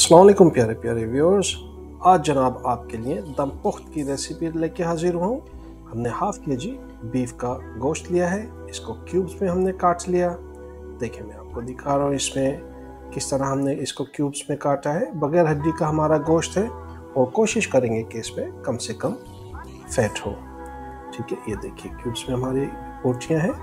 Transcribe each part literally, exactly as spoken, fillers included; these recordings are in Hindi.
अस्सलाम वालेकुम प्यारे प्यारे व्यूअर्स। आज जनाब आपके लिए दम पुख्त की रेसिपी लेके हाजिर हूँ। हमने हाफ के जी बीफ का गोश्त लिया है, इसको क्यूब्स में हमने काट लिया। देखिए मैं आपको दिखा रहा हूँ इसमें किस तरह हमने इसको क्यूब्स में काटा है। बगैर हड्डी का हमारा गोश्त है और कोशिश करेंगे कि इसमें कम से कम फैट हो। ठीक है, ये देखिए क्यूब्स में हमारी बोटियाँ हैं।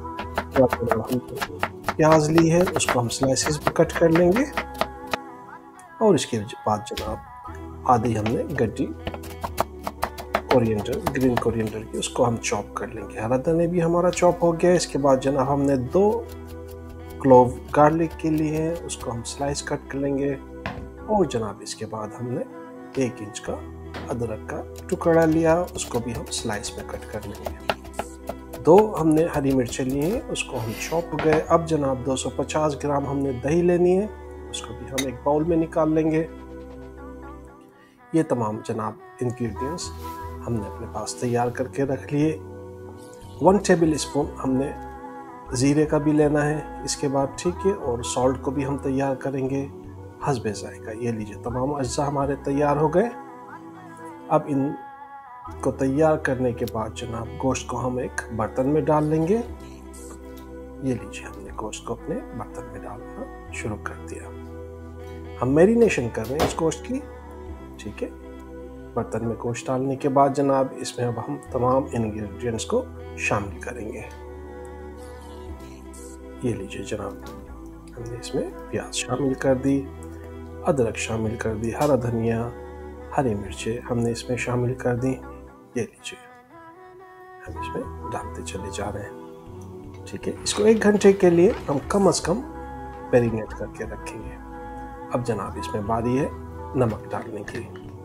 प्याज ली है, उसको हम स्लाइसेस में कट कर लेंगे और इसके बाद जनाब आधी हमने गड्डी कोरिएंडर ग्रीन कोरिएंडर की उसको हम चॉप कर लेंगे। हरा धनिया भी हमारा चॉप हो गया। इसके बाद जनाब हमने दो क्लोव गार्लिक के लिए हैं, उसको हम स्लाइस कट कर लेंगे। और जनाब इसके बाद हमने एक इंच का अदरक का टुकड़ा लिया, उसको भी हम स्लाइस में कट कर लेंगे। दो हमने हरी मिर्चें ली हैं, उसको हम चॉप हो गए। अब जनाब दो सौ पचास ग्राम हमने दही लेनी है, उसको भी हम एक बाउल में निकाल लेंगे। ये तमाम जनाब इंग्रेडिएंट्स हमने अपने पास तैयार करके रख लिए। वन टेबल स्पून हमने ज़ीरे का भी लेना है इसके बाद, ठीक है। और सॉल्ट को भी हम तैयार करेंगे हस्बे ज़ायका। ये लीजिए तमाम अज्जा हमारे तैयार हो गए। अब इनको तैयार करने के बाद जनाब गोश्त को हम एक बर्तन में डाल लेंगे। ये लीजिए हमने गोश्त को अपने बर्तन में डालना शुरू कर दिया। हम मैरिनेशन कर रहे हैं इस गोश्त की, ठीक है। बर्तन में गोश्त डालने के बाद जनाब इसमें अब हम तमाम इंग्रेडिएंट्स को शामिल करेंगे। ये लीजिए जनाब हमने इसमें प्याज शामिल कर दी, अदरक शामिल कर दी, हरा धनिया, हरी मिर्चें हमने इसमें शामिल कर दी। ये लीजिए हम इसमें डालते चले जा रहे हैं, ठीक है। इसको एक घंटे के लिए हम कम से कम मैरिनेट करके रखेंगे। अब जनाब इसमें बारी है नमक डालने की।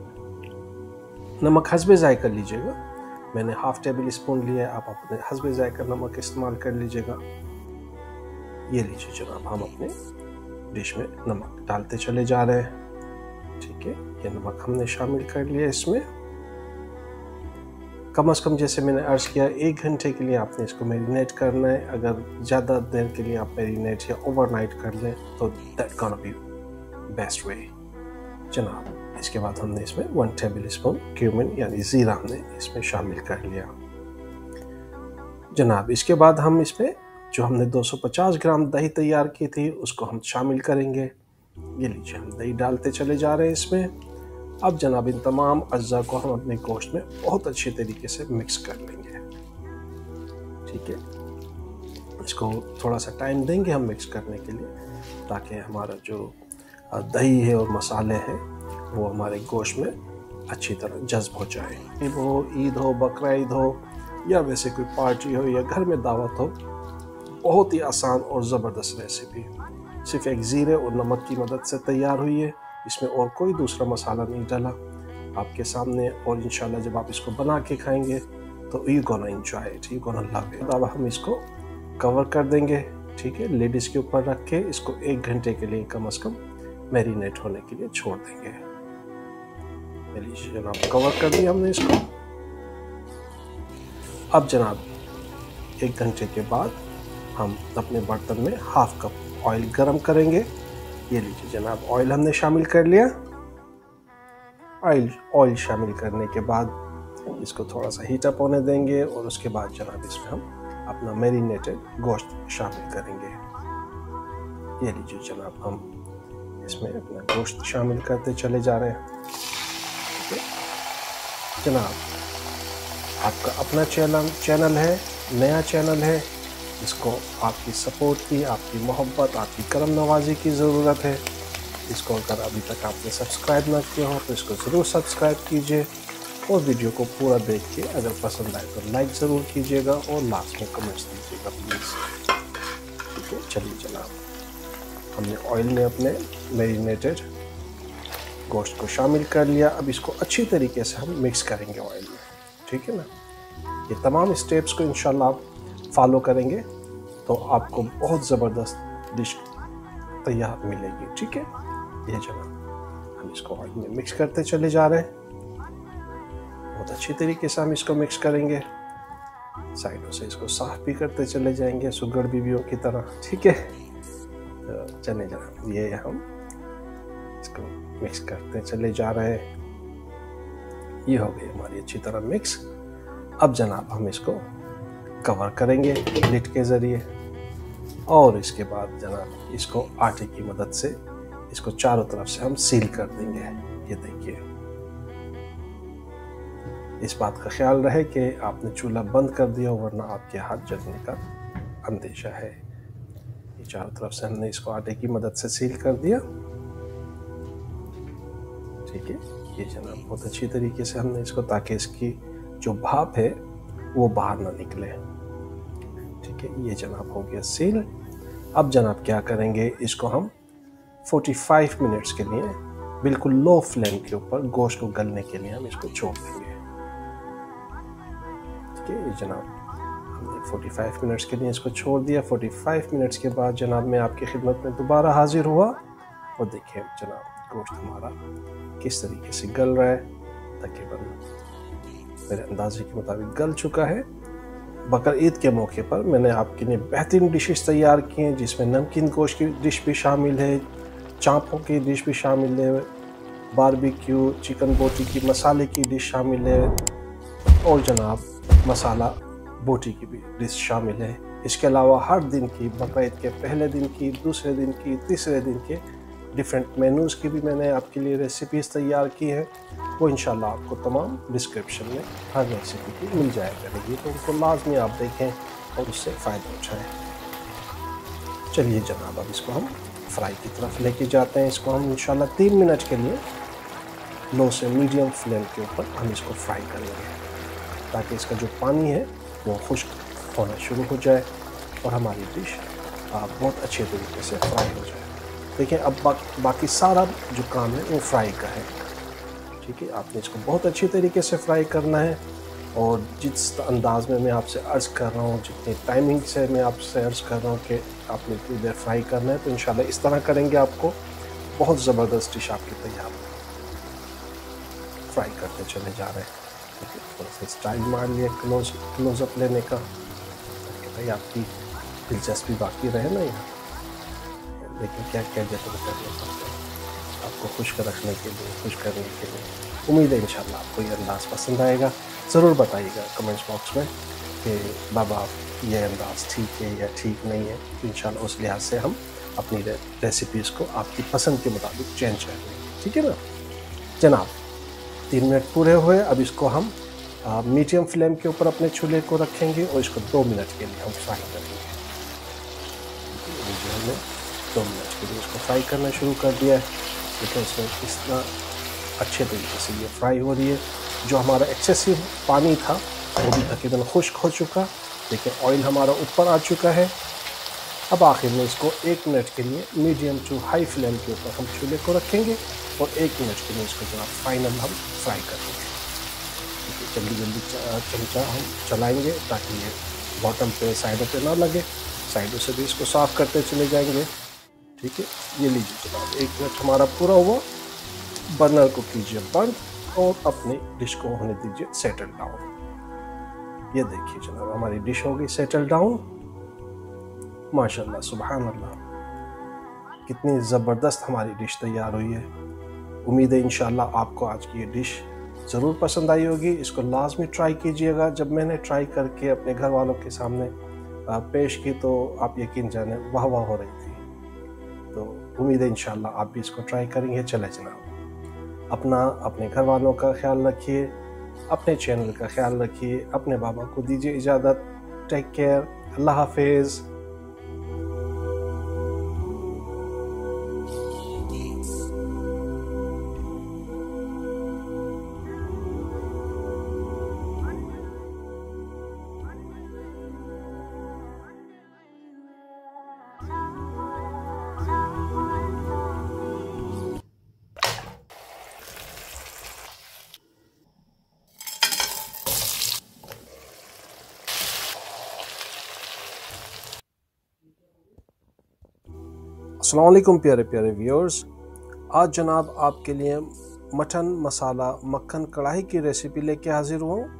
नमक हस्बे ज़ायका लीजिएगा, मैंने हाफ टेबल स्पून लिया है, आप अपने हस्बे ज़ायका नमक इस्तेमाल कर लीजिएगा। ये लीजिए जनाब हम अपने डिश में नमक डालते चले जा रहे हैं, ठीक है। ये नमक हमने शामिल कर लिया इसमें। कम से कम जैसे मैंने अर्ज़ किया एक घंटे के लिए आपने इसको मैरिनेट करना है। अगर ज़्यादा देर के लिए आप मैरिनेट या ओवरनाइट कर लें तो that gonna be best way जनाब। इसके बाद हमने इसमें वन टेबल स्पून क्यूमिन यानी ज़ीरा हमने इसमें शामिल कर लिया जनाब। इसके बाद हम इसमें जो हमने दो सौ पचास ग्राम दही तैयार की थी उसको हम शामिल करेंगे। ये लीजिए हम दही डालते चले जा रहे हैं इसमें। अब जनाब इन तमाम अज्जा को हम अपने गोश्त में बहुत अच्छे तरीके से मिक्स कर लेंगे, ठीक है। इसको थोड़ा सा टाइम देंगे हम मिक्स करने के लिए, ताकि हमारा जो दही है और मसाले हैं वो हमारे गोश्त में अच्छी तरह जज्ब हो जाए। वो ईद हो, बकरा ईद हो या वैसे कोई पार्टी हो या घर में दावत हो, बहुत ही आसान और ज़बरदस्त रेसिपी सिर्फ एक ज़ीरे और नमक की मदद से तैयार हुई है। इसमें और कोई दूसरा मसाला नहीं डाला आपके सामने। और इंशाल्लाह जब आप इसको बना के खाएंगे तो you gonna enjoy it, you gonna love it. अब हम इसको कवर कर देंगे, ठीक है। लिड इसके ऊपर रख के इसको एक घंटे के लिए कम से कम मैरिनेट होने के लिए छोड़ देंगे। लीजिए जनाब कवर कर दिया हमने इसको। अब जनाब एक घंटे के बाद हम अपने बर्तन में हाफ कप ऑयल गरम करेंगे। ये लीजिए जनाब ऑयल हमने शामिल कर लिया। ऑयल ऑयल शामिल करने के बाद इसको थोड़ा सा हीट अप होने देंगे और उसके बाद जनाब इसमें हम अपना मैरिनेटेड गोश्त शामिल करेंगे। ये लीजिए जनाब हम इसमें अपना गोश्त शामिल करते चले जा रहे हैं, ठीक है जनाब। आपका अपना चैनल चैनल है, नया चैनल है, इसको आपकी सपोर्ट की, आपकी मोहब्बत, आपकी करम नवाजी की ज़रूरत है। इसको अगर अभी तक आपने सब्सक्राइब ना किया हो तो इसको ज़रूर सब्सक्राइब कीजिए और वीडियो को पूरा देख के अगर पसंद आए तो लाइक ज़रूर कीजिएगा और लास्ट में कमेंट्स दीजिएगा प्लीज़, ठीक है। चलिए जनाब हमने ऑयल में अपने मैरिनेटेड गोश्त को शामिल कर लिया। अब इसको अच्छी तरीके से हम मिक्स करेंगे ऑयल में, ठीक है ना। ये तमाम स्टेप्स को इंशाल्लाह आप फॉलो करेंगे तो आपको बहुत ज़बरदस्त डिश तैयार मिलेगी, ठीक है। ये जनाब हम इसको ऑयल में मिक्स करते चले जा रहे हैं। बहुत अच्छी तरीके से हम इसको मिक्स करेंगे, साइडों से इसको साफ भी करते चले जाएंगे सुगड़ बीवियों की तरह, ठीक है। तो चले जनाब ये हम इसको मिक्स करते चले जा रहे हैं। ये हो गई हमारी अच्छी तरह मिक्स। अब जनाब हम इसको कवर करेंगे लिड के ज़रिए और इसके बाद जनाब इसको आटे की मदद से इसको चारों तरफ से हम सील कर देंगे। ये देखिए, इस बात का ख्याल रहे कि आपने चूल्हा बंद कर दिया वरना आपके हाथ जलने का अंदेशा है। ये चारों तरफ से हमने इसको आटे की मदद से सील कर दिया। ठीक है, ये जनाब बहुत अच्छी तरीके से हमने इसको, ताकि इसकी जो भाप है वो बाहर ना निकले। ठीक है, ये जनाब हो गया सील। अब जनाब क्या करेंगे, इसको हम पैंतालीस मिनट्स के लिए बिल्कुल लो फ्लेम के ऊपर गोश्त को गलने के लिए हम इसको छोड़ देंगे। ठीक है, ये जनाब हमने पैंतालीस मिनट्स के लिए इसको छोड़ दिया। पैंतालीस मिनट्स के बाद जनाब मैं आपकी खिदमत में दोबारा हाजिर हुआ और देखिए जनाब गोश्त हमारा किस तरीके से गल रहा है। तकरीबन मेरे अंदाजे के मुताबिक गल चुका है। बकर ईद के मौके पर मैंने आपके लिए बेहतरीन डिशेस तैयार की हैं, जिसमें नमकीन गोश्त की डिश भी शामिल है, चाँपों की डिश भी शामिल है, बारबेक्यू चिकन बोटी की मसाले की डिश शामिल है और जनाब मसाला बोटी की भी डिश शामिल है। इसके अलावा हर दिन की, बकर ईद के पहले दिन की, दूसरे दिन की, तीसरे दिन के डिफरेंट मेनूज़ की भी मैंने आपके लिए रेसिपीज़ तैयार की हैं। वो इंशाल्लाह आपको तमाम डिस्क्रिप्शन में हर रेसिपी की मिल जाया करेगी, तो उनको लाजमी आप देखें और उससे फ़ायदा उठाएँ। चलिए जनाब अब इसको हम फ्राई की तरफ लेके जाते हैं। इसको हम इंशाल्लाह तीन मिनट के लिए लो से मीडियम फ्लेम के ऊपर हम इसको फ्राई करेंगे, ताकि इसका जो पानी है वो खुश्क होना शुरू हो जाए और हमारी डिश बहुत अच्छे तरीके से फ्राई हो जाए। देखिए अब बा, बाकी सारा जो काम है वो फ्राई का है। ठीक है, आपने इसको बहुत अच्छी तरीके से फ्राई करना है और जिस अंदाज में मैं आपसे अर्ज़ कर रहा हूँ, जितनी टाइमिंग से मैं आपसे अर्ज़ कर रहा हूँ कि आपने इतनी देर फ्राई करना है, तो इंशाल्लाह इस तरह करेंगे आपको बहुत ज़बरदस्त डिश आपकी तैयार है। फ्राई करते चले जा रहे हैं। ठीक है, थोड़ा सा स्टाइल मार लिया क्लोज क्लोज़अप लेने का, ताकि भाई आपकी दिलचस्पी बाकी रहे ना यहाँ। लेकिन क्या क्या जतन करने पड़ते हैं आपको खुश रखने के लिए, खुश करने के लिए। उम्मीद है इंशाल्लाह आपको ये अंदाज़ पसंद आएगा। ज़रूर बताइएगा कमेंट्स बॉक्स में कि बाबा ये अंदाज़ ठीक है या ठीक नहीं है। तो इंशाल्लाह उस लिहाज से हम अपनी रेसिपीज़ को आपकी पसंद के मुताबिक चेंज करेंगे। ठीक है ना जनाब, तीन मिनट पूरे हुए। अब इसको हम मीडियम फ्लेम के ऊपर अपने चूल्हे को रखेंगे और इसको दो मिनट के लिए हम फ्राई करेंगे। हमने दो मिनट के लिए इसको फ्राई करना शुरू कर दिया है। देखिए इसमें किस तरह अच्छे तरीके से ये फ्राई हो रही है। जो हमारा एक्सेसिव पानी था वो भी तकरीबन खुश्क हो चुका। देखिए ऑयल हमारा ऊपर आ चुका है। अब आखिर में इसको एक मिनट के लिए मीडियम टू हाई फ्लेम के ऊपर हम चूल्हे को रखेंगे और एक मिनट के लिए इसको जरा फाइनल हम फ्राई करेंगे। जल्दी जल्दी चमचा हम चलाएंगे ताकि ये बॉटम पे, साइडों पे ना लगे। साइडों से भी इसको साफ़ करते चले जाएंगे। ठीक है, ये लीजिए जनाब, एक मिनट हमारा पूरा हुआ। बर्नर को कीजिए बंद और अपनी डिश को होने दीजिए सेटल डाउन। ये देखिए जनाब हमारी डिश हो गई सेटल डाउन। माशाल्लाह सुभान अल्लाह, कितनी ज़बरदस्त हमारी डिश तैयार हुई है। उम्मीद है इंशाल्लाह आपको आज की ये डिश ज़रूर पसंद आई होगी। इसको लाजमी ट्राई कीजिएगा। जब मैंने ट्राई करके अपने घर वालों के सामने पेश की तो आप यकीन जाने वाह वाह हो रही थी। तो उम्मीद है इंशाल्लाह आप भी इसको ट्राई करेंगे। चले जनाब, अपना अपने घर वालों का ख्याल रखिए, अपने चैनल का ख्याल रखिए, अपने बाबा को दीजिए इजाज़त। टेक केयर, अल्लाह हाफिज़। अस्सलाम वालेकुम प्यारे प्यारे व्यूअर्स, आज जनाब आपके लिए मटन मसाला मक्खन कढ़ाई की रेसिपी लेके हाजिर हुआ हूँ।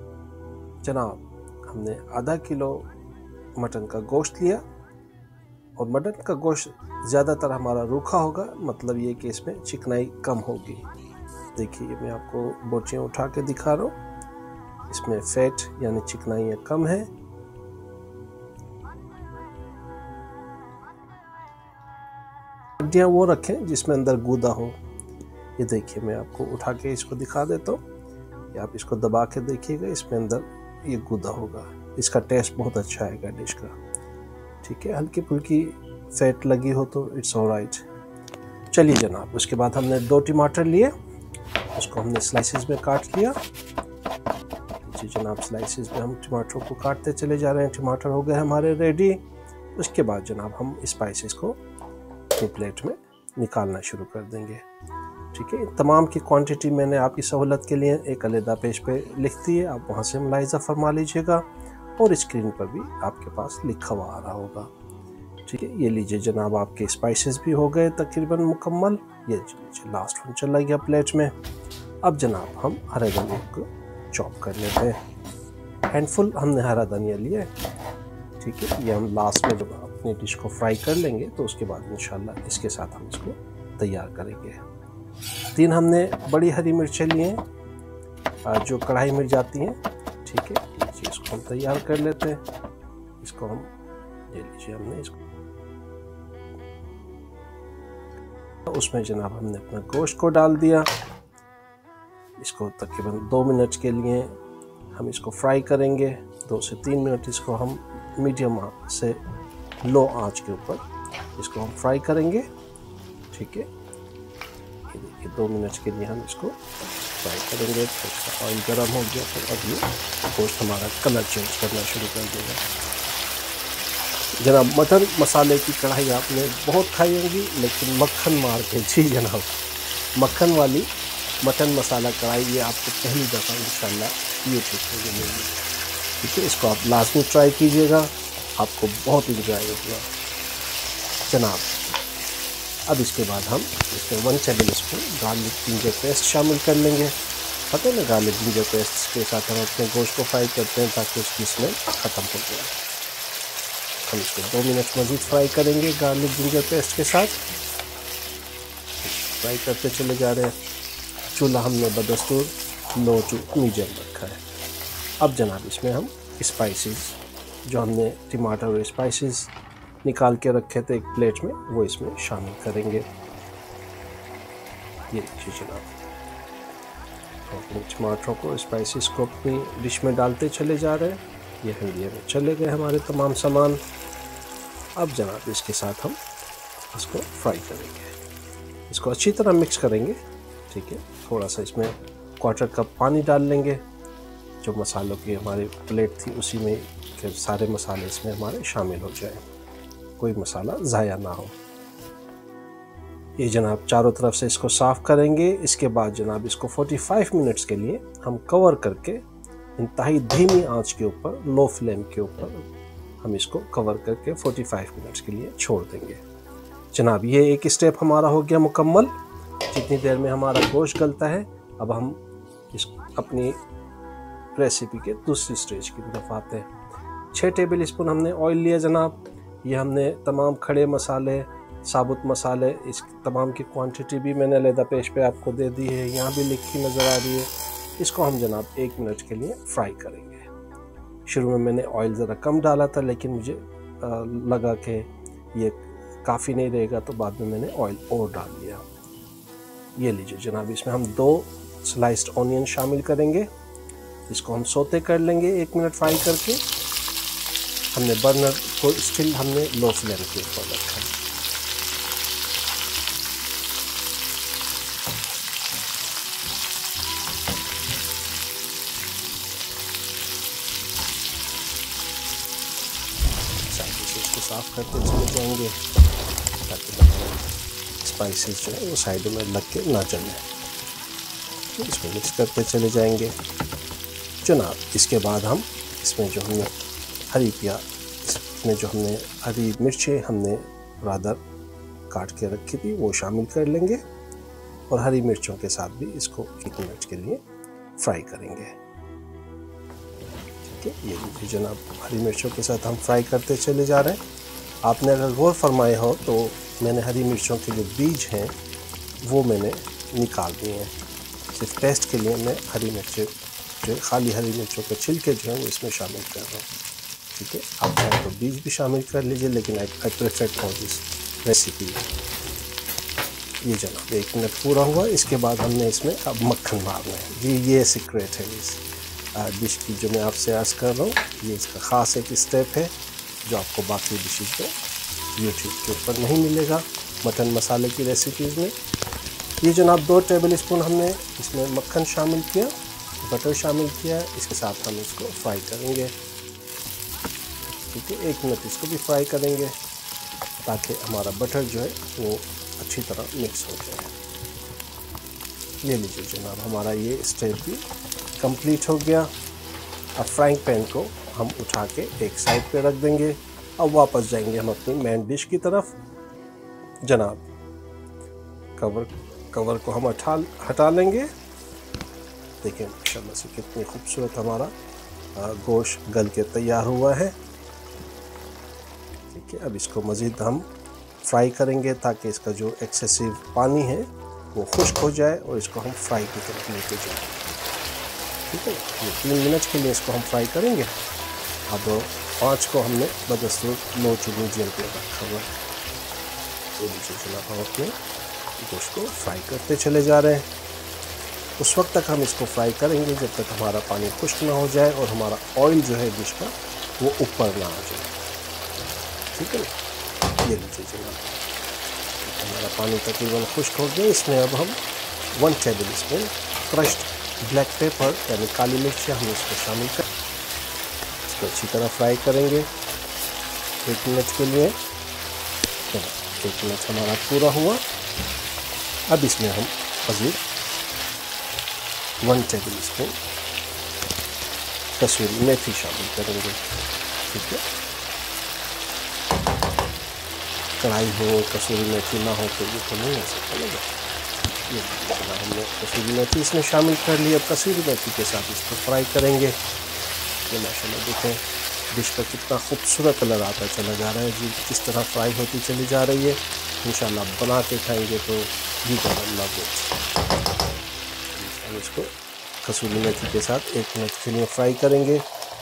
जनाब हमने आधा किलो मटन का गोश्त लिया, और मटन का गोश्त ज़्यादातर हमारा रूखा होगा, मतलब ये कि इसमें चिकनाई कम होगी। देखिए मैं आपको बोटियाँ उठा के दिखा रहा हूँ, इसमें फैट यानी चिकनाई कम है। हड्डियाँ वो रखें जिसमें अंदर गूदा हो। ये देखिए मैं आपको उठा के इसको दिखा देता हूँ, या आप इसको दबा के देखिएगा, इसमें अंदर ये गूदा होगा। इसका टेस्ट बहुत अच्छा आएगा डिश का। ठीक है, हल्की फुल्की फैट लगी हो तो इट्स ऑलराइट। चलिए जनाब, उसके बाद हमने दो टमाटर लिए, उसको हमने स्लाइसेस में काट लिया। जी जनाब, स्लाइसेस में हम टमाटरों को काटते चले जा रहे हैं। टमाटर हो गए हमारे रेडी। उसके बाद जनाब हम स्पाइसेस को अपनी प्लेट में निकालना शुरू कर देंगे। ठीक है, तमाम की क्वांटिटी मैंने आपकी सहूलत के लिए एक अलहदा पेज पे लिख दी है, आप वहाँ से मुलाहिजा फरमा लीजिएगा, और स्क्रीन पर भी आपके पास लिखा हुआ आ रहा होगा। ठीक है, ये लीजिए जनाब, आपके स्पाइसेस भी हो गए तकरीबन मुकम्मल। ये लास्ट वन चला गया प्लेट में। अब जनाब हम हरा धनिया को चॉप कर लेते हैं। हैंडफुल हमने हरा धनिया लिया है। ठीक है, ये हम लास्ट में जब अपनी डिश को फ्राई कर लेंगे तो उसके बाद इंशाल्लाह इसके साथ हम इसको तैयार करेंगे। तीन हमने बड़ी हरी मिर्चें लिए हैं, जो कढ़ाई मिर्च जाती हैं। ठीक है, इसको हम तैयार कर लेते हैं। इसको हम ले लीजिए, हमने इसको उसमें जनाब हमने अपना गोश्त को डाल दिया। इसको तकरीबन दो मिनट के लिए हम इसको फ्राई करेंगे। दो से तीन मिनट इसको हम मीडियम से लो आंच के ऊपर इसको हम फ्राई करेंगे। ठीक है, ये देखिए दो मिनट के लिए हम इसको फ्राई करेंगे। तो इसका ऑयल गर्म हो गया तो अब ये गोश्त हमारा कलर चेंज करना शुरू कर देगा। जनाब, मटन मसाले की कढ़ाई आपने बहुत खाई होंगी, लेकिन मक्खन मार के, जी जनाब, मक्खन वाली मटन मसाला कढ़ाई ये आपको पहली दफ़ा इंशाल्लाह यूट्यूब पे मिलेगी। ठीक है, इसको आप लाजमी ट्राई कीजिएगा, आपको बहुत इंजॉय होगा जनाब। अब इसके बाद हम इसमें one tablespoon garlic ginger paste शामिल कर लेंगे। पता है ना, गार्लिक जिंजर पेस्ट के साथ हम अपने गोश्त को फ्राई करते हैं ताकि उसकी स्मेल ख़त्म हो जाए। हम इसको दो मिनट मज़ीद फ्राई करेंगे गार्लिक जिंजर पेस्ट के साथ। फ्राई करते चले जा रहे हैं। चूल्हा हमने बदस्तूर लो टू मीडियम रखा है। अब जनाब इसमें हम स्पाइसेस जो हमने टमाटर और स्पाइसेस निकाल के रखे थे एक प्लेट में, वो इसमें शामिल करेंगे। ये देखिए जनाब, अपने टमाटरों को स्पाइसेस को अपनी डिश में डालते चले जा रहे हैं। ये हंडिया में चले गए हमारे तमाम सामान। अब जनाब इसके साथ हम इसको फ्राई करेंगे, इसको अच्छी तरह मिक्स करेंगे। ठीक है, थोड़ा सा इसमें क्वार्टर कप पानी डाल लेंगे। जो मसालों की हमारी प्लेट थी उसी में के सारे मसाले इसमें हमारे शामिल हो जाए, कोई मसाला ज़ाया ना हो। ये जनाब चारों तरफ से इसको साफ़ करेंगे। इसके बाद जनाब इसको पैंतालीस मिनट्स के लिए हम कवर करके इंतहाई धीमी आंच के ऊपर, लो फ्लेम के ऊपर हम इसको कवर करके पैंतालीस मिनट्स के लिए छोड़ देंगे। जनाब ये एक स्टेप हमारा हो गया मुकम्मल। जितनी देर में हमारा गोश्त गलता है, अब हम इस अपनी रेसिपी के दूसरी स्टेज की तरफ आते हैं। छः टेबल स्पून हमने ऑयल लिया जनाब। ये हमने तमाम खड़े मसाले, साबुत मसाले, इस तमाम की क्वांटिटी भी मैंने अलहदा पेज पे आपको दे दी है, यहाँ भी लिखी नज़र आ रही है। इसको हम जनाब एक मिनट के लिए फ्राई करेंगे। शुरू में मैंने ऑयल ज़रा कम डाला था, लेकिन मुझे आ, लगा कि ये काफ़ी नहीं रहेगा, तो बाद में मैंने ऑयल और डाल दिया। ये लीजिए जनाब, इसमें हम दो स्लाइस्ड ऑनियन शामिल करेंगे। इसको हम सोते कर लेंगे एक मिनट फ्राई करके। हमने बर्नर को स्टिल हमने लो फ्लेम के ऊपर रखा है। इसको साफ करते चले जाएंगे ताकि स्पाइसेस जो है वो साइड में लग के ना जले। इसको मिक्स करते चले जाएंगे जनाब। इसके बाद हम इसमें जो हमने हरी प्याज, इसमें जो हमने हरी मिर्चें हमने रादर काट के रखी थी वो शामिल कर लेंगे, और हरी मिर्चों के साथ भी इसको एक मिनट के लिए फ्राई करेंगे। ठीक है, ये देखिए जनाब, हरी मिर्चों के साथ हम फ्राई करते चले जा रहे हैं। आपने अगर गौर फरमाया हो तो मैंने हरी मिर्चों के जो बीज हैं वो मैंने निकाल दिए हैं। सिर्फ टेस्ट के लिए मैं हरी मिर्चें जो खाली हरी मिर्चों के छिलके जो हैं वो इसमें शामिल कर रहा हूँ। ठीक है, आप चाहें तो बीज भी शामिल कर लीजिए, लेकिन I I prefer for this recipe. ये जनाब एक मिनट पूरा हुआ। इसके बाद हमने इसमें अब मक्खन मारना है। ये ये सीक्रेट है इस डिश की जो मैं आपसे अर्ज कर रहा हूँ। ये इसका ख़ास एक स्टेप है जो आपको बाकी डिशेज में यूट्यूब के ऊपर नहीं मिलेगा मटन मसाले की रेसिपीज़ में। ये जनाब दो टेबल स्पून हमने इसमें मक्खन शामिल किया, बटर शामिल किया। इसके साथ हम इसको फ्राई करेंगे। ठीक है, एक मिनट इसको भी फ्राई करेंगे ताकि हमारा बटर जो है वो अच्छी तरह मिक्स हो जाए। ले लीजिए जनाब, हमारा ये स्टेप भी कंप्लीट हो गया। अब फ्राइंग पैन को हम उठा के एक साइड पे रख देंगे। अब वापस जाएंगे हम अपनी मेन डिश की तरफ। जनाब कवर कवर को हम हटा हटा लेंगे। देखिए माशाल्लाह से कितनी खूबसूरत हमारा गोश्त गल के तैयार हुआ है। ठीक है, अब इसको मज़ीद हम फ्राई करेंगे ताकि इसका जो एक्सेसिव पानी है वो खुश्क हो जाए और इसको हम फ्राई की तरफ लेके जाएं। ठीक है, ये तीन मिनट के लिए इसको हम फ्राई करेंगे। अब आँच को हमने बदस्तूर लो टू मीडियम पे रखा हुआ है। तो नीचे जनाब हम अपने गोश्त को फ्राई करते चले जा रहे हैं। उस वक्त तक हम इसको फ्राई करेंगे जब तक हमारा पानी खुश्क ना हो जाए और हमारा ऑयल जो है डिश का वो ऊपर ना आ जाए। ठीक है, ये लीजिए जनाब हमारा पानी तकरीबन खुश्क हो गया। इसमें अब हम one tablespoon crushed black pepper यानी काली मिर्च हम इसको शामिल कर इसको अच्छी तरह फ्राई करेंगे एक मिनट के लिए। एक मिनट हमारा पूरा हुआ। अब इसमें हम मज़ीद वन टेबल स्पून कसूरी मेथी शामिल करेंगे। ठीक है, कढ़ाई हो कसूरी मेथी ना हो तो ये तो नहीं हो सकता ना। ये हमने कसूरी मेथी इसमें शामिल कर ली। अब कसूरी मेथी के साथ इसको फ्राई करेंगे। ये माशाल्लाह देखें डिश का कितना खूबसूरत कलर आता चला जा रहा है जी, किस तरह फ्राई होती चली जा रही है। इंशाल्लाह बना के खाएंगे तो यू गोना लव इट। हम इसको कसूरी मेथी के साथ एक मिनट के लिए फ्राई करेंगे।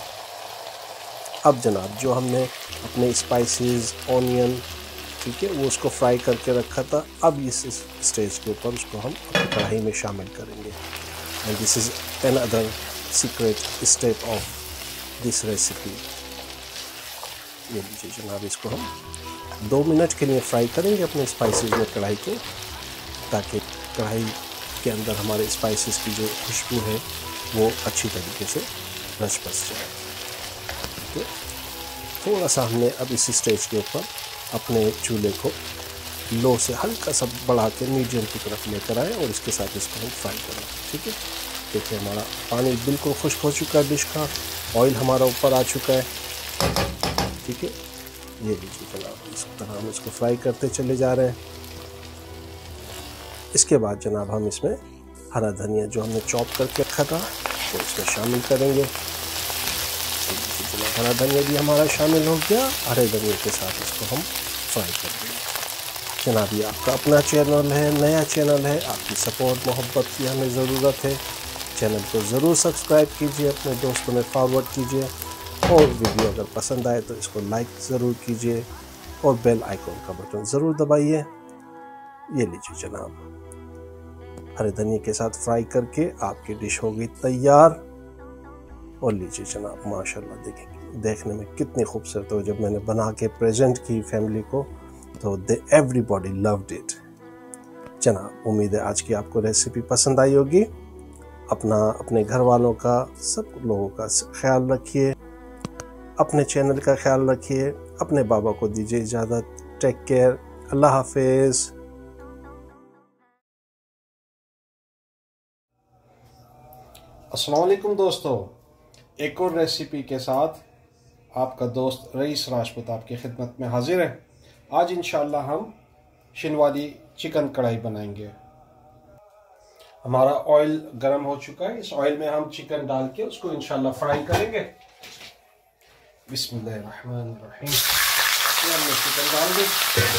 अब जनाब जो हमने अपने स्पाइसेस ऑनियन ठीक है वो उसको फ्राई करके रखा था, अब इस स्टेज के ऊपर उसको हम अपनी कढ़ाई में शामिल करेंगे। And this is another secret step of this recipe. ये लीजिए जनाब इसको हम दो मिनट के लिए फ्राई करेंगे अपने स्पाइसेस में कढ़ाई को, ताकि कढ़ाई के अंदर हमारे स्पाइसेस की जो खुशबू है वो अच्छी तरीके से रच बस जाए। तो थोड़ा सा हमने अब इस स्टेज के ऊपर अपने चूल्हे को लो से हल्का सा बढ़ा के मीडियम की तरफ लेकर आए और इसके साथ इसको हम फ्राई करें। ठीक है, देखिए हमारा पानी बिल्कुल खुश्क हो चुका है डिश का, ऑयल हमारा ऊपर आ चुका है। ठीक है, ये लीजिए जनाब इस तरह हम इसको फ्राई करते चले जा रहे हैं। इसके बाद जनाब हम इसमें हरा धनिया जो हमने चॉप करके रखा था वो इसमें शामिल करेंगे। हरा धनिया भी हमारा शामिल हो गया। हरे धनिया के साथ इसको हम फ्राई कर देंगे। जनाब ये आपका अपना चैनल है, नया चैनल है, आपकी सपोर्ट मोहब्बत की हमें ज़रूरत है। चैनल को ज़रूर सब्सक्राइब कीजिए, अपने दोस्तों में फॉरवर्ड कीजिए और वीडियो अगर पसंद आए तो इसको लाइक ज़रूर कीजिए और बेल आइकॉन का बटन ज़रूर दबाइए। ये लीजिए जनाब हरे धनिया के साथ फ्राई करके आपकी डिश होगी तैयार। और लीजिए जनाब माशाल्लाह देखें देखने में कितनी खूबसूरत हो। जब मैंने बना के प्रेजेंट की फैमिली को तो दे एवरीबॉडी लव्ड इट। जनाब उम्मीद है आज की आपको रेसिपी पसंद आई होगी। अपना अपने घर वालों का सब लोगों का ख्याल रखिए, अपने चैनल का ख्याल रखिए, अपने बाबा को दीजिए इजाज़त। टेक केयर, अल्लाह हाफिज़। अस्सलाम वालेकुम दोस्तों, एक और रेसिपी के साथ आपका दोस्त रईस राजपूत आपकी खिदमत में हाजिर है। आज इंशाल्लाह हम शिनवाली चिकन कढ़ाई बनाएंगे। हमारा ऑयल गर्म हो चुका है, इस ऑयल में हम चिकन डाल के उसको इंशाल्लाह फ्राई करेंगे। बिस्मिल्लाहिर्रहमानिर्रहीम। इसमें हमने चिकन डाल दी।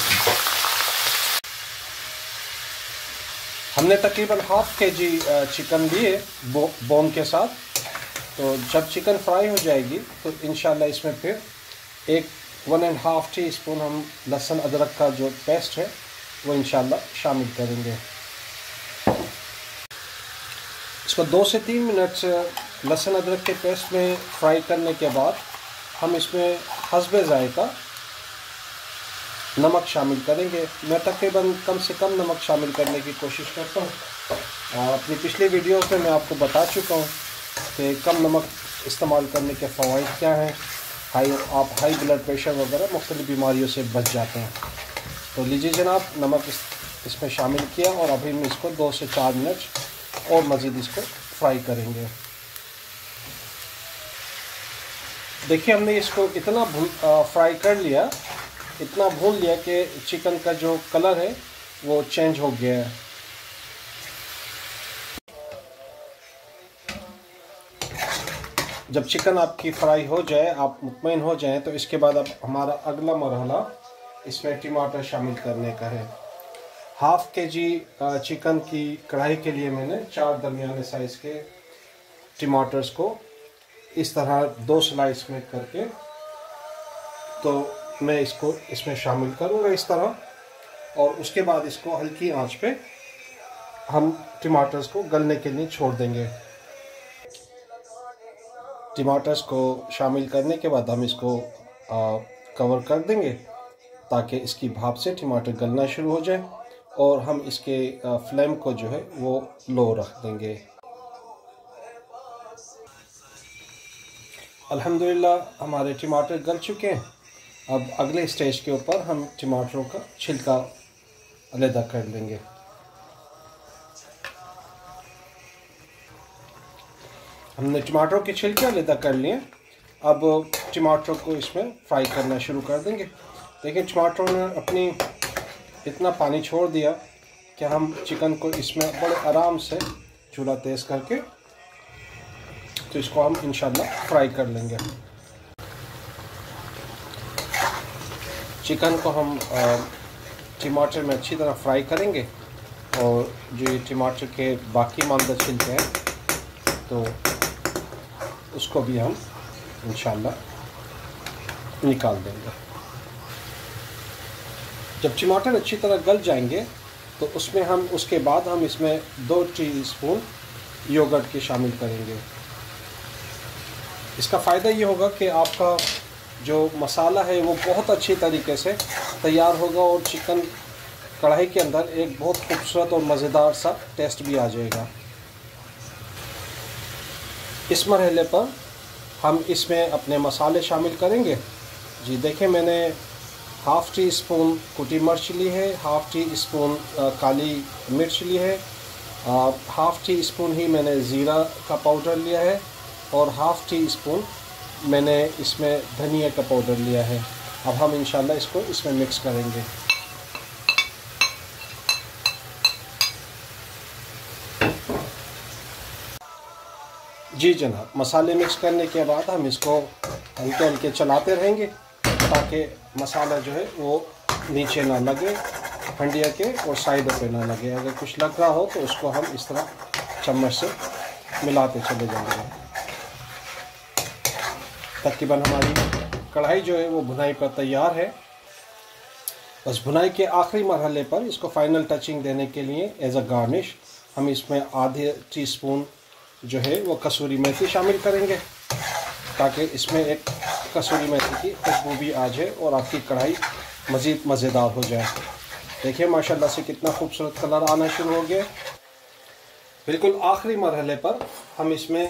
हमने तकरीबन हाफ के जी चिकन लिए बो, बोन के साथ। तो जब चिकन फ्राई हो जाएगी तो इंशाल्लाह इसमें फिर एक one and half teaspoon हम लहसुन अदरक का जो पेस्ट है वो इंशाल्लाह शामिल करेंगे। इसको दो से तीन मिनट लहसुन अदरक के पेस्ट में फ्राई करने के बाद हम इसमें हस्बे ज़ायका नमक शामिल करेंगे। मैं तकरीबन कम से कम नमक शामिल करने की कोशिश करता हूँ। अपनी पिछली वीडियोस में मैं आपको बता चुका हूँ कि कम नमक इस्तेमाल करने के फ़वाइद क्या हैं। हाई आप हाई ब्लड प्रेशर वगैरह मुख्तलिफ़ बीमारियों से बच जाते हैं। तो लीजिए जनाब, नमक इस, इसमें शामिल किया और अभी हम इसको दो से चार मिनट और मज़ीद इसको फ्राई करेंगे। देखिए हमने इसको इतना फ्राई कर लिया, इतना भून लिया कि चिकन का जो कलर है वो चेंज हो गया है। जब चिकन आपकी फ्राई हो जाए, आप मुतमईन हो जाएं, तो इसके बाद अब हमारा अगला मरहला इसमें टमाटर शामिल करने का है। हाफ के जी चिकन की कढ़ाई के लिए मैंने चार दरमियाने साइज़ के टमाटर्स को इस तरह दो स्लाइस में करके तो मैं इसको इसमें शामिल करूँगा इस तरह। और उसके बाद इसको हल्की आंच पे हम टमाटर्स को गलने के लिए छोड़ देंगे। टमाटर्स को शामिल करने के बाद हम इसको आ, कवर कर देंगे ताकि इसकी भाप से टमाटर गलना शुरू हो जाए और हम इसके आ, फ्लेम को जो है वो लो रख देंगे। अल्हम्दुलिल्लाह हमारे टमाटर गल चुके हैं। अब अगले स्टेज के ऊपर हम टमाटरों का छिलका अलग कर लेंगे। हमने टमाटरों के छिलके अलग कर लिए। अब टमाटरों को इसमें फ्राई करना शुरू कर देंगे। देखिए टमाटरों ने अपनी इतना पानी छोड़ दिया कि हम चिकन को इसमें बड़े आराम से चूल्हा तेज़ करके तो इसको हम इंशाल्लाह फ्राई कर लेंगे। चिकन को हम टमाटर में अच्छी तरह फ्राई करेंगे और जो ये टमाटर के बाकी मांदा छिलके हैं तो उसको भी हम इंशाल्लाह निकाल देंगे। जब टमाटर अच्छी तरह गल जाएंगे तो उसमें हम उसके बाद हम इसमें दो टीस्पून योगर्ट के शामिल करेंगे। इसका फ़ायदा ये होगा कि आपका जो मसाला है वो बहुत अच्छी तरीके से तैयार होगा और चिकन कढ़ाई के अंदर एक बहुत खूबसूरत और मज़ेदार सा टेस्ट भी आ जाएगा। इस मरहले पर हम इसमें अपने मसाले शामिल करेंगे। जी देखिए मैंने हाफ़ टी स्पून कुटी मिर्च ली है, हाफ़ टी स्पून काली मिर्च ली है, हाफ़ टी स्पून ही मैंने ज़ीरा का पाउडर लिया है और हाफ़ टी स्पून मैंने इसमें धनिया का पाउडर लिया है। अब हम इंशाल्लाह इसको इसमें मिक्स करेंगे। जी जनाब, मसाले मिक्स करने के बाद हम इसको हल्के हल्के चलाते रहेंगे ताकि मसाला जो है वो नीचे ना लगे, हंडिया के और साइडों पे ना लगे। अगर कुछ लग रहा हो तो उसको हम इस तरह चम्मच से मिलाते चले जाएंगे। तकरीबन हमारी कढ़ाई जो है वो भुनाई पर तैयार है। बस भुनाई के आखिरी मरहले पर इसको फाइनल टचिंग देने के लिए एज अ गार्निश हम इसमें आधे टीस्पून जो है वो कसूरी मेथी शामिल करेंगे ताकि इसमें एक कसूरी मेथी की खुशबू भी आ जाए और आपकी कढ़ाई मज़ीद मज़ेदार हो जाए। देखिए माशाल्लाह से कितना खूबसूरत कलर आना शुरू हो गया। बिल्कुल आखिरी मरहले पर हम इसमें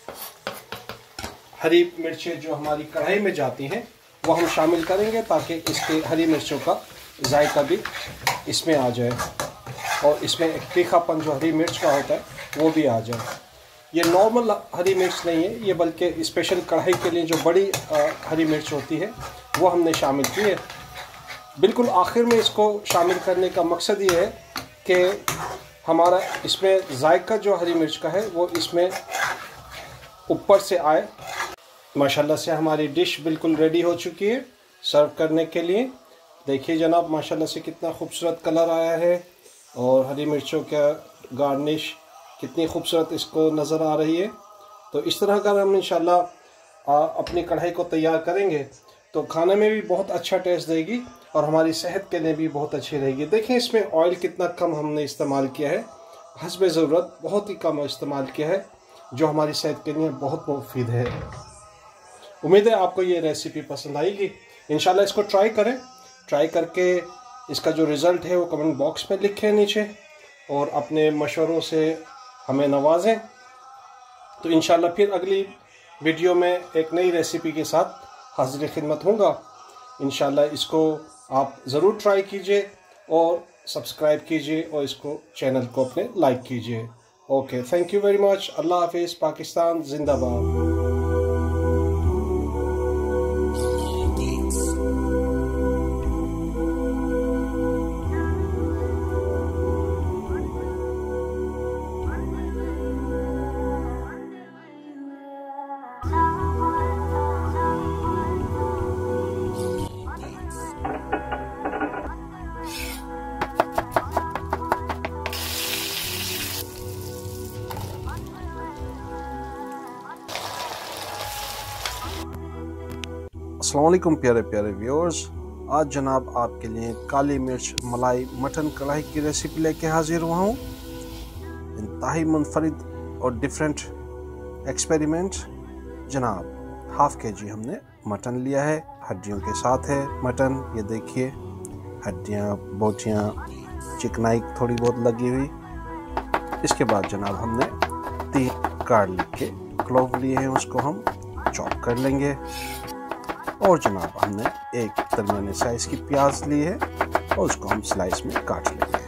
हरी मिर्चें जो हमारी कढ़ाई में जाती हैं वो हम शामिल करेंगे ताकि इसके हरी मिर्चों का जायका भी इसमें आ जाए और इसमें एक तीखापन जो हरी मिर्च का होता है वो भी आ जाए। ये नॉर्मल हरी मिर्च नहीं है, ये बल्कि स्पेशल कढ़ाई के लिए जो बड़ी आ, हरी मिर्च होती है वो हमने शामिल की है। बिल्कुल आखिर में इसको शामिल करने का मकसद ये है कि हमारा इसमें जायका जो हरी मिर्च का है वो इसमें ऊपर से आए। माशाल्लाह से हमारी डिश बिल्कुल रेडी हो चुकी है। सर्व करने के लिए। देखिए जनाब माशाल्लाह से कितना खूबसूरत कलर आया है और हरी मिर्चों का गार्निश कितनी खूबसूरत इसको नज़र आ रही है। तो इस तरह का हम इंशाल्लाह अपनी कढ़ाई को तैयार करेंगे तो खाने में भी बहुत अच्छा टेस्ट देगी और हमारी सेहत के लिए भी बहुत अच्छी रहेगी। देखें इसमें ऑयल कितना कम हमने इस्तेमाल किया है, हस्बे ज़रूरत बहुत ही कम इस्तेमाल किया है, जो हमारी सेहत के लिए बहुत मुफीद है। उम्मीद है आपको ये रेसिपी पसंद आएगी। इंशाल्लाह इसको ट्राई करें, ट्राई करके इसका जो रिज़ल्ट है वो कमेंट बॉक्स में लिखें नीचे और अपने मशवरों से हमें नवाजें। तो इंशाल्लाह फिर अगली वीडियो में एक नई रेसिपी के साथ हाजिर खिदमत होगा। इंशाल्लाह इसको आप ज़रूर ट्राई कीजिए और सब्सक्राइब कीजिए और इसको चैनल को अपने लाइक कीजिए। Okay, thank you very much. अल्लाह हाफिज़। पाकिस्तान जिंदाबाद। अस्सलाम वालेकुम प्यारे प्यारे व्यूअर्स, आज जनाब आपके लिए काली मिर्च मलाई मटन कढ़ाई की रेसिपी लेके हाजिर हुआ हूँ। इंतहाई मुनफरिद और डिफरेंट एक्सपेरिमेंट। जनाब हाफ के जी हमने मटन लिया है, हड्डियों के साथ है मटन। ये देखिए हड्डियाँ, बोटियाँ, चिकनाई थोड़ी बहुत लगी हुई। इसके बाद जनाब हमने तीन गार्लिक के क्लोव लिए हैं, उसको हम चॉप कर लेंगे। और जनाब हमने एक दरमियाने साइज़ की प्याज ली है और उसको हम स्लाइस में काट लेंगे।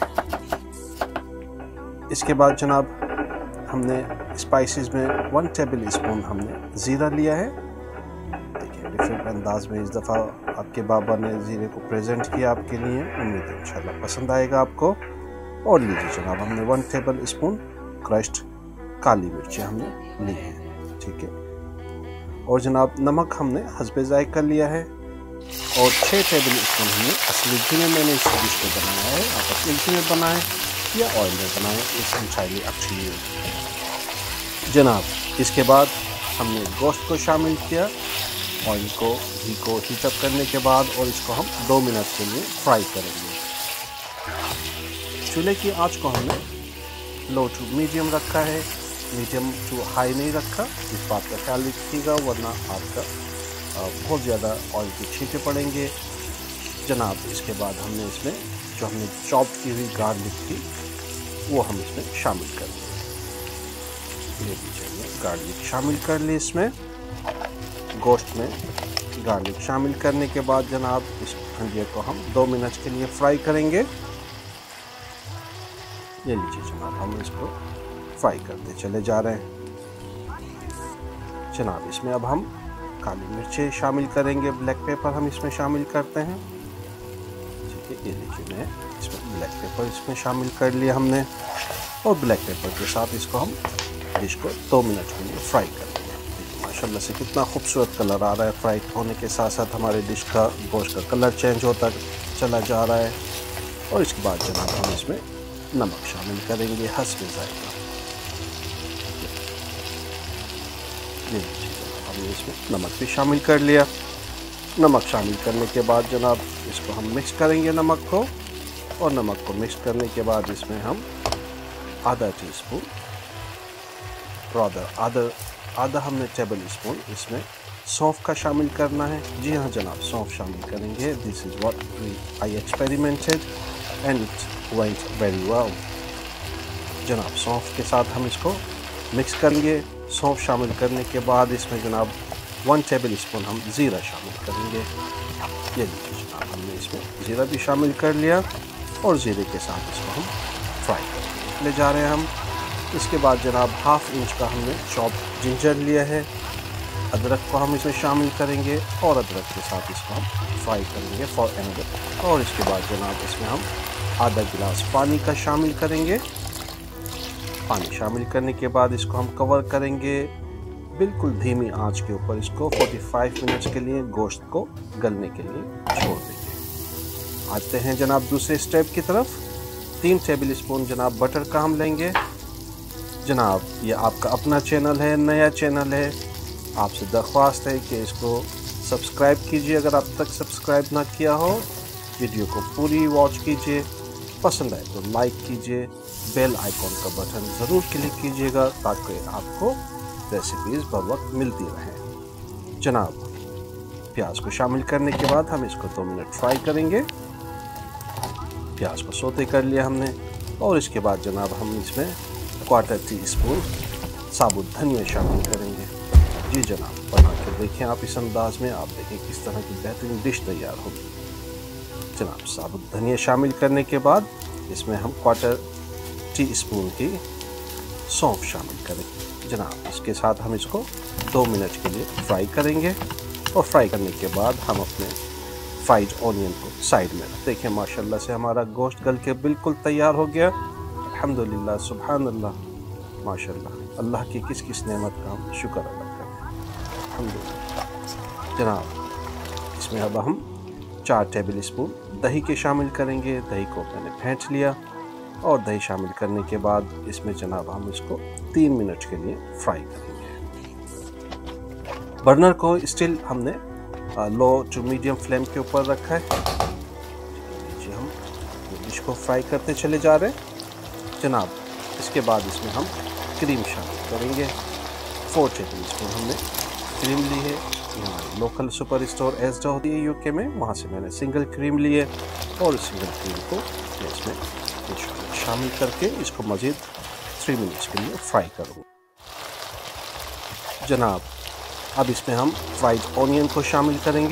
इसके बाद जनाब हमने स्पाइसेस में वन टेबल स्पून हमने ज़ीरा लिया है। देखिए डिफरेंट अंदाज में इस दफ़ा आपके बाबा ने ज़ीरे को प्रेजेंट किया आपके लिए। उम्मीद है इंशाल्लाह पसंद आएगा आपको। और लीजिए जनाब हमने वन टेबल स्पून क्रश्ड काली मिर्चें हमने ली हैं, ठीक है। और जनाब नमक हमने हस्बे जायका लिया है और छः टेबल स्पून हमने असली घी में मैंने इस डिश को बनाया है। आप असली घी में बनाएं या ऑयल में बनाएं, इस एंटायरली अप टू यू जनाब। इसके बाद हमने गोश्त को शामिल किया, ऑयल को घी को हीटअप करने के बाद, और इसको हम दो मिनट के लिए फ्राई करेंगे। चूल्हे की आँच को हमने लो टू मीडियम रखा है, मीडियम टू हाई नहीं रखा। इस बात का ख्याल रखिएगा वरना आपका बहुत ज़्यादा ऑयल की छींटे पड़ेंगे जनाब। इसके बाद हमने इसमें जो हमने चॉप की हुई गार्लिक थी वो हम इसमें शामिल कर लेंगे। ये लीजिए गार्लिक शामिल कर ली इसमें। गोश्त में गार्लिक शामिल करने के बाद जनाब इस हंडिया को हम दो मिनट के लिए फ्राई करेंगे। ये लीजिए जनाब हम इसको फ्राई करते चले जा रहे हैं जनाब। इसमें अब हम काली मिर्चें शामिल करेंगे, ब्लैक पेपर हम इसमें शामिल करते हैं, ठीक है। ये लीजिए मैं इसमें ब्लैक पेपर इसमें शामिल कर लिया हमने और ब्लैक पेपर के साथ इसको हम डिश को दो मिनट के लिए फ्राई कर लेंगे। देखिए माशाल्लाह से कितना खूबसूरत कलर आ रहा है। फ्राई होने के साथ साथ हमारे डिश का गोश्त का कलर चेंज होता चला जा रहा है। और इसके बाद जनाब हम इसमें नमक शामिल करेंगे हस्बे जायका। हमने इसमें नमक भी शामिल कर लिया। नमक शामिल करने के बाद जनाब इसको हम मिक्स करेंगे नमक को, और नमक को मिक्स करने के बाद इसमें हम आधा टी स्पून रादर आधा आधा हमने टेबल स्पून इसमें सौंफ का शामिल करना है। जी हाँ जनाब, सौंफ शामिल करेंगे। This is what we I experimented and it went very well जनाब। सौंफ के साथ हम इसको मिक्स करेंगे। सौंफ शामिल करने के बाद इसमें जनाब वन टेबल स्पून हम ज़ीरा शामिल करेंगे। ये लीजिए जनाब हमने इसमें ज़ीरा भी शामिल कर लिया और ज़ीरे के साथ इसको हम फ्राई करके ले जा रहे हैं हम। इसके बाद जनाब हाफ इंच का हमने चॉप जिंजर लिया है। अदरक को हम इसमें शामिल करेंगे और अदरक के साथ इसको हम फ्राई करेंगे फॉर एंगल। और इसके बाद जनाब इसमें हम आधा गिलास पानी का शामिल करेंगे। पानी शामिल करने के बाद इसको हम कवर करेंगे बिल्कुल धीमी आंच के ऊपर इसको पैंतालीस मिनट्स के लिए गोश्त को गलने के लिए छोड़ देंगे। आते हैं जनाब दूसरे स्टेप की तरफ। तीन टेबल स्पून जनाब बटर का हम लेंगे। जनाब ये आपका अपना चैनल है, नया चैनल है, आपसे दरख्वास्त है कि इसको सब्सक्राइब कीजिए अगर अब तक सब्सक्राइब ना किया हो। वीडियो को पूरी वॉच कीजिए, पसंद आए तो लाइक कीजिए, बेल आइकॉन का बटन ज़रूर क्लिक कीजिएगा ताकि आपको रेसिपीज़ बर वक्त मिलती रहें। जनाब प्याज को शामिल करने के बाद हम इसको दो मिनट फ्राई करेंगे। प्याज को सौते कर लिया हमने और इसके बाद जनाब हम इसमें क्वार्टर टी स्पून साबुत धनिया शामिल करेंगे। जी जनाब बना कर देखें आप इस अंदाज में, आप देखें किस तरह की बेहतरीन डिश तैयार होगी। जनाब साबुत धनिया शामिल करने के बाद इसमें हम क्वार्टर टी स्पून की सौंफ शामिल करेंगे। जनाब इसके साथ हम इसको दो मिनट के लिए फ्राई करेंगे और फ्राई करने के बाद हम अपने फ्राइड ऑनियन को साइड में रख देखें। माशाल्लाह से हमारा गोश्त गल के बिल्कुल तैयार हो गया। अल्हम्दुलिल्लाह, सुभान अल्लाह, माशाल्लाह। अल्लाह की किस किस नेमत का हम शुक्र अदा करें, अल्हम्दुलिल्लाह। जनाब इसमें अब हम चार टेबल स्पून दही के शामिल करेंगे। दही को मैंने फेंट लिया और दही शामिल करने के बाद इसमें जनाब हम इसको तीन मिनट के लिए फ्राई करेंगे। बर्नर को स्टिल हमने लो टू मीडियम फ्लेम के ऊपर रखा है। जी हम डिश को फ्राई करते चले जा रहे हैं। जनाब इसके बाद इसमें हम क्रीम शामिल करेंगे। फोर टेबल स्पून हमने क्रीम ली है। हमारी लोकल सुपर स्टोर एस्डा होती है यूके में, वहाँ से मैंने सिंगल क्रीम ली है और सिंगल क्रीम को मैं इसमें शामिल करके इसको मज़ीद थ्री मिनट्स के लिए फ्राई करूँगा। जनाब अब इसमें हम फ्राइड ऑनियन को शामिल करेंगे।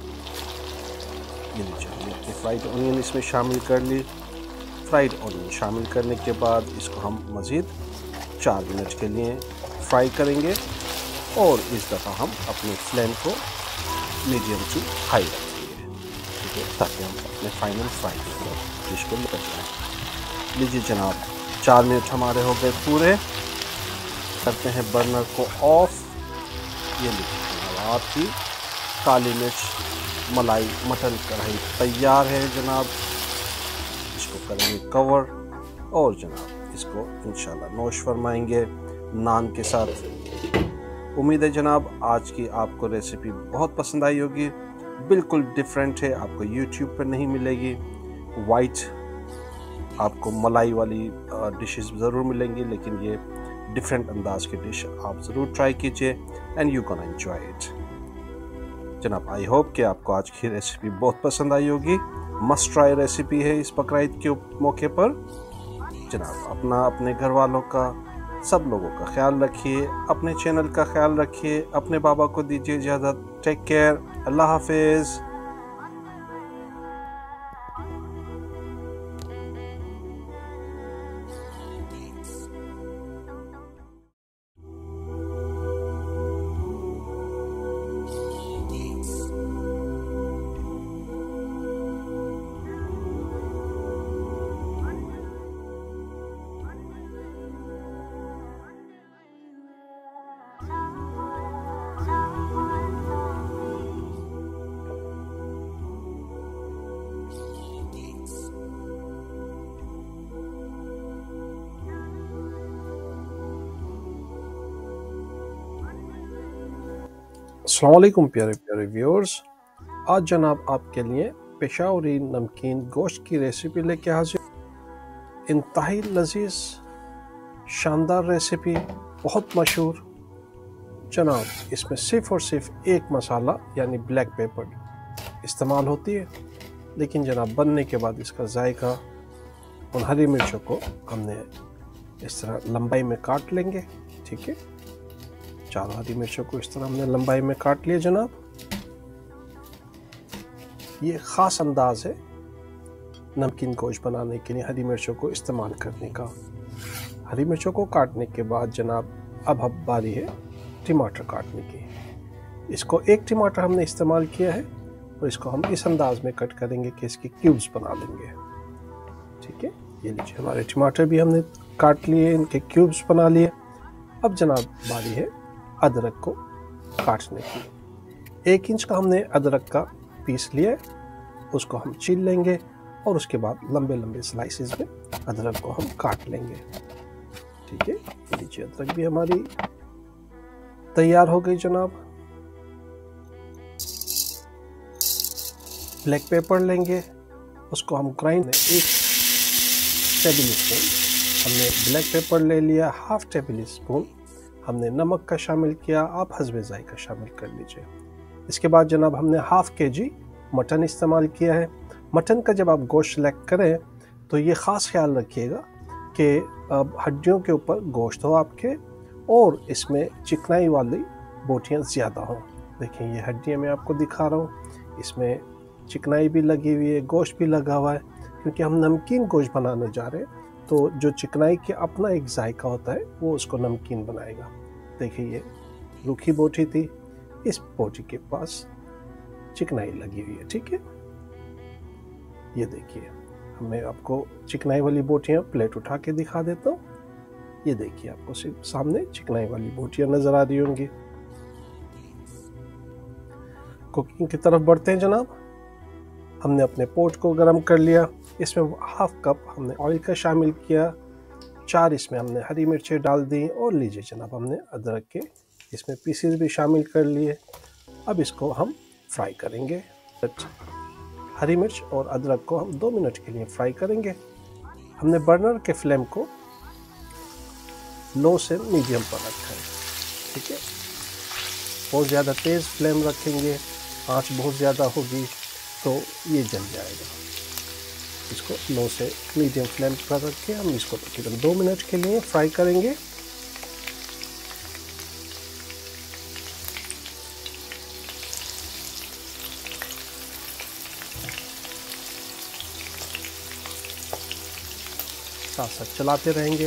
ये लीजिए हमने फ्राइड ऑनियन इसमें शामिल कर ली। फ्राइड ऑनियन शामिल करने के बाद इसको हम मज़ीद चार मिनट के लिए फ्राई करेंगे और इस दफ़ा हम अपने फ्लेम को मीडियम टू हाई रखेंगे, ठीक है, ताकि हम अपने फाइनल फ्राई डिश को निकल जाए। लीजिए जनाब चार मिनट हमारे हो गए पूरे। करते हैं बर्नर को ऑफ। ये लीजिए जनाब आपकी काली मिर्च मलाई मटन कढ़ाई तैयार है। जनाब इसको करेंगे कवर और जनाब इसको इंशाल्लाह नोश फरमाएंगे नान के साथ। उम्मीद है जनाब आज की आपको रेसिपी बहुत पसंद आई होगी। बिल्कुल डिफरेंट है, आपको यूट्यूब पर नहीं मिलेगी। वाइट आपको मलाई वाली डिशेस ज़रूर मिलेंगी, लेकिन ये डिफरेंट अंदाज की डिश आप ज़रूर ट्राई कीजिए and you can enjoy it. जनाब आई होप कि आपको आज की रेसिपी बहुत पसंद आई होगी। मस्ट ट्राई रेसिपी है इस बकरीद के मौके पर। जनाब अपना, अपने घर वालों का, सब लोगों का ख्याल रखिए, अपने चैनल का ख्याल रखिए, अपने बाबा को दीजिए इजाज़त। टेक केयर, अल्लाह हाफिज़। अस्सलाम वालेकुम प्यारे प्यारे व्यूअर्स। आज जनाब आपके लिए पेशावरी नमकीन गोश्त की रेसिपी लेके हाजिर। इंतहाई लजीज शानदार रेसिपी, बहुत मशहूर। जनाब इसमें सिर्फ और सिर्फ एक मसाला यानी ब्लैक पेपर इस्तेमाल होती है, लेकिन जनाब बनने के बाद इसका जायका, उन हरी मिर्चों को हमने इस तरह लंबाई में काट लेंगे, ठीक है। चार हरी मिर्चों को इस तरह हमने लंबाई में काट लिया। जनाब ये ख़ास अंदाज है नमकीन गोश्त बनाने के लिए हरी मिर्चों को इस्तेमाल करने का। हरी मिर्चों को काटने के बाद जनाब अब अब बारी है टमाटर काटने की। इसको एक टमाटर हमने इस्तेमाल किया है और इसको हम इस अंदाज में कट करेंगे कि इसके क्यूब्स बना लेंगे, ठीक है। ये लीजिए हमारे टमाटर भी हमने काट लिए, इनके क्यूब्स बना लिए। अब जनाब बारी है अदरक को काटने की। एक इंच का हमने अदरक का पीस लिया, उसको हम छील लेंगे और उसके बाद लंबे लंबे स्लाइसेस में अदरक को हम काट लेंगे। ठीक है, लीजिए अदरक भी हमारी तैयार हो गई जनाब। ब्लैक पेपर लेंगे, उसको हम ग्राइंड, एक टेबल स्पून हमने ब्लैक पेपर ले लिया, हाफ टेबल स्पून हमने नमक का शामिल किया, आप हस्बे जायका शामिल कर लीजिए। इसके बाद जनाब हमने हाफ के जी मटन इस्तेमाल किया है। मटन का जब आप गोश्त सेलेक्ट करें तो ये ख़ास ख्याल रखिएगा कि अब हड्डियों के ऊपर गोश्त हो आपके और इसमें चिकनाई वाली बोटियाँ ज़्यादा हों। देखिए ये हड्डियाँ मैं आपको दिखा रहा हूँ, इसमें चिकनाई भी लगी हुई है, गोश्त भी लगा हुआ है, क्योंकि हम नमकीन गोश्त बनाने जा रहे हैं तो जो चिकनाई के अपना एक जायका होता है वो उसको नमकीन बनाएगा। देखिए ये रूखी बोटी थी, इस बोटी के पास चिकनाई लगी हुई है। ठीक है, ये देखिए मैं आपको चिकनाई वाली बोटियाँ प्लेट उठा के दिखा देता हूँ। ये देखिए आपको सिर्फ सामने चिकनाई वाली बोटियाँ नजर आ रही होंगी। कुकिंग की तरफ बढ़ते हैं जनाब। हमने अपने पोट को गर्म कर लिया, इसमें हाफ कप हमने ऑयल का शामिल किया, चार इसमें हमने हरी मिर्चें डाल दी और लीजिए जनाब हमने अदरक के इसमें पीसेस भी शामिल कर लिए। अब इसको हम फ्राई करेंगे। हरी मिर्च और अदरक को हम दो मिनट के लिए फ्राई करेंगे। हमने बर्नर के फ्लेम को लो से मीडियम पर रखा है। ठीक है, बहुत ज़्यादा तेज़ फ्लेम रखेंगे, आंच बहुत ज़्यादा होगी तो ये जल जाएगा। इसको लो से मीडियम फ्लेम पर रख के हम इसको तकरीबन दो मिनट के लिए फ्राई करेंगे। साथ साथ चलाते रहेंगे,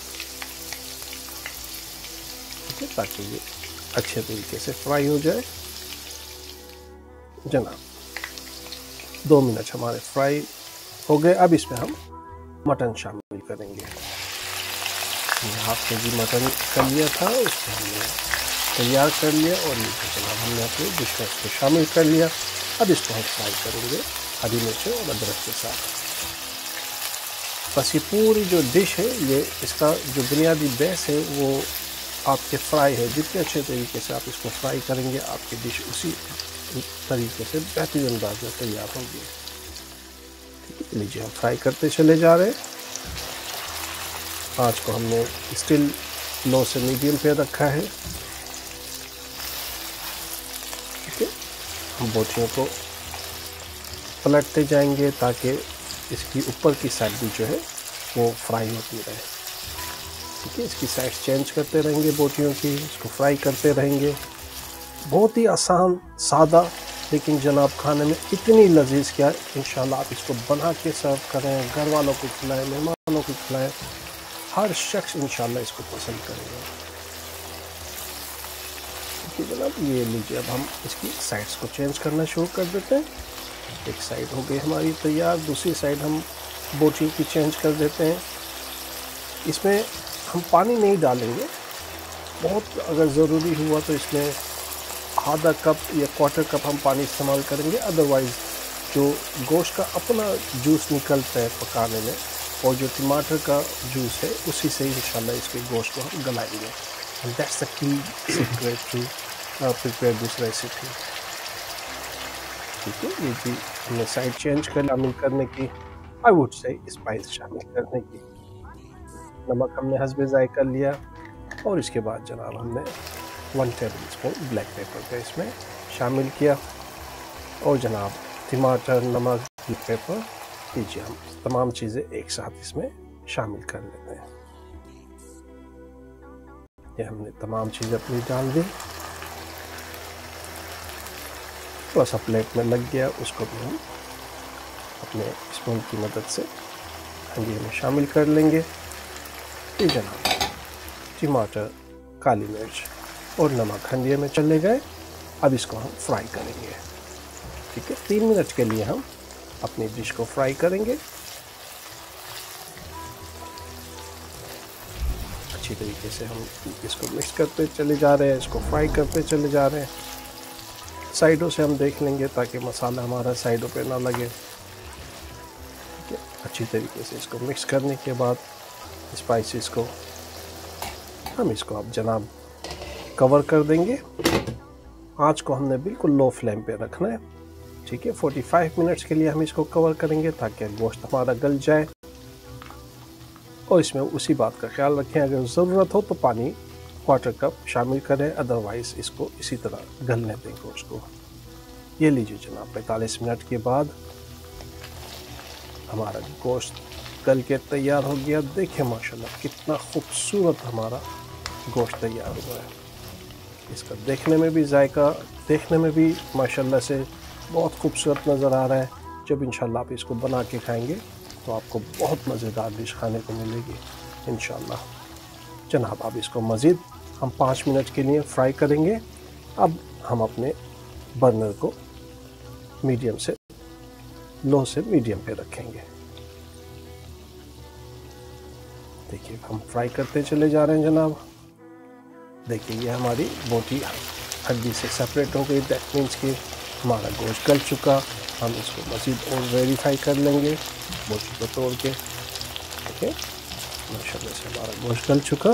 ठीक है, ताकि ये अच्छे तरीके से फ्राई हो जाए। जनाब दो मिनट हमारे फ्राई हो गए। अब इसमें हम मटन शामिल करेंगे। हाफ के जी मटन कर लिया था, उसको हमने तैयार कर लिया और नीचे जनाब हमने अपने डिश में इसको शामिल कर लिया। अब इसको हम फ्राई करेंगे हरी मिर्च और अदरक के साथ। बस ये पूरी जो डिश है, ये इसका जो बुनियादी बेस है वो आपके फ्राई है। जितने अच्छे तरीके से आप इसको फ्राई करेंगे आपकी डिश उसी तरीके से बेहतरीन अंदाज में तैयार होगी। ठीक है, लीजिए हम फ्राई करते चले जा रहे हैं। आँच को हमने स्टिल लो से मीडियम पे रखा है। ठीक है, हम बोटियों को पलटते जाएंगे ताकि इसकी ऊपर की साइड भी जो है वो फ्राई होती रहे। ठीक है, इसकी साइड चेंज करते रहेंगे बोटियों की, इसको फ्राई करते रहेंगे। बहुत ही आसान, सादा, लेकिन जनाब खाने में इतनी लजीज क्या, इंशाल्लाह आप इसको बना के सर्व करें, घर वालों को खिलाएं, मेहमानों को खिलाएं, हर शख्स इंशाल्लाह इसको पसंद करेगा। ठीक है जनाब, ये लीजिए अब हम इसकी साइड्स को चेंज करना शुरू कर देते हैं। एक साइड हो गई हमारी तैयार, दूसरी साइड हम बोटी की चेंज कर देते हैं। इसमें हम पानी नहीं डालेंगे, बहुत अगर ज़रूरी हुआ तो इसमें आधा कप या क्वार्टर कप हम पानी इस्तेमाल करेंगे। अदरवाइज़ जो गोश्त का अपना जूस निकलता है पकाने में और जो टमाटर का जूस है उसी से इंशाल्लाह इसके गोश्त को हम गलाएंगे। And that's the key secret to prepare this recipe. ठीक है, ये भी हमने साइड चेंज कर शामिल करने की, आई वुड से स्पाइस शामिल करने की। नमक हमने हस्बे जायका लिया और इसके बाद जनाब हमने one tablespoon black pepper का इसमें शामिल किया और जनाब टमाटर, नमक, ब्लैक पेपर, लीजिए हम तमाम चीज़ें एक साथ इसमें शामिल कर लेते हैं। ये हमने तमाम चीज़ें अपनी डाल दी, थोड़ा सा प्लेट में लग गया, उसको भी हम अपने स्पून की मदद से हंडी में शामिल कर लेंगे। ये जनाब टमाटर, काली मिर्च और नमक हंडिये में चले गए। अब इसको हम फ्राई करेंगे। ठीक है, तीन मिनट के लिए हम अपनी डिश को फ्राई करेंगे। अच्छी तरीके से हम इसको मिक्स करते चले जा रहे हैं, इसको फ्राई करते चले जा रहे हैं। साइडों से हम देख लेंगे ताकि मसाला हमारा साइडों पे ना लगे। ठीक है, अच्छी तरीके से इसको मिक्स करने के बाद स्पाइसेस को हम इसको अब जनाब कवर कर देंगे। आँच को हमने बिल्कुल लो फ्लेम पे रखना है। ठीक है, पैंतालीस मिनट्स के लिए हम इसको कवर करेंगे ताकि गोश्त हमारा गल जाए। और इसमें उसी बात का ख्याल रखें, अगर ज़रूरत हो तो पानी क्वार्टर कप शामिल करें, अदरवाइज़ इसको इसी तरह गलने दें गोश्त को। ये लीजिए जनाब, पैंतालीस मिनट के बाद हमारा गोश्त गल के तैयार हो गया। देखें माशाल्लाह कितना खूबसूरत हमारा गोश्त तैयार हुआ है। इसका देखने में भी जायका, देखने में भी माशाल्लाह से बहुत खूबसूरत नज़र आ रहा है। जब इंशाल्लाह आप इसको बना के खाएंगे तो आपको बहुत मज़ेदार डिश खाने को मिलेगी इंशाल्लाह। जनाब अब इसको मज़ीद हम पाँच मिनट के लिए फ्राई करेंगे। अब हम अपने बर्नर को मीडियम से लो से मीडियम पे रखेंगे। देखिए हम फ्राई करते चले जा रहे हैं जनाब। देखिए ये हमारी बोटी हड्डी से सेपरेट हो गई। दैट मीन्स कि हमारा गोश्त गल चुका। हम इसको मज़ीद और वेरीफाई कर लेंगे बोटी को तोड़ के। ठीक है, माशाल्लाह से हमारा गोश्त गल चुका।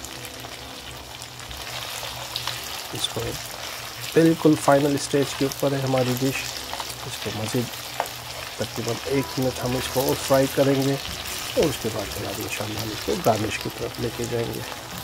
इसको बिल्कुल फाइनल स्टेज के ऊपर है हमारी डिश। इसको मज़ीद तकरीबन एक मिनट हम इसको और फ्राई करेंगे और उसके बाद जनाब इंशाल्लाह हम इसको गार्निश की तरफ लेके जाएंगे।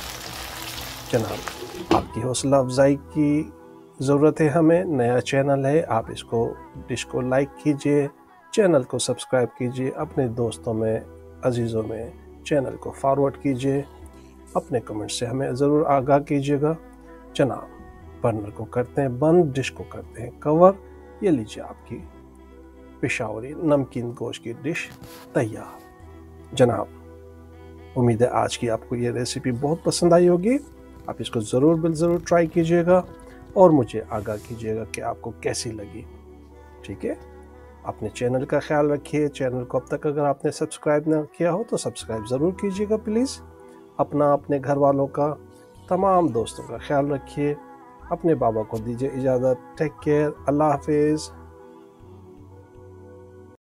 जनाब आपकी हौसला अफजाई की ज़रूरत है हमें। नया चैनल है, आप इसको डिश को लाइक कीजिए, चैनल को सब्सक्राइब कीजिए, अपने दोस्तों में अजीज़ों में चैनल को फॉरवर्ड कीजिए, अपने कमेंट से हमें ज़रूर आगाह कीजिएगा। जनाब बर्नर को करते हैं बंद, डिश को करते हैं कवर। ये लीजिए आपकी पेशावरी नमकीन गोश्त की डिश तैयार। जनाब उम्मीद है आज की आपको ये रेसिपी बहुत पसंद आई होगी। आप इसको ज़रूर बिल ज़रूर ट्राई कीजिएगा और मुझे आगाह कीजिएगा कि आपको कैसी लगी। ठीक है, अपने चैनल का ख्याल रखिए। चैनल को अब तक अगर आपने सब्सक्राइब ना किया हो तो सब्सक्राइब ज़रूर कीजिएगा प्लीज़। अपना, अपने घर वालों का, तमाम दोस्तों का ख्याल रखिए। अपने बाबा को दीजिए इजाज़त। टेक केयर, अल्लाह हाफिज़।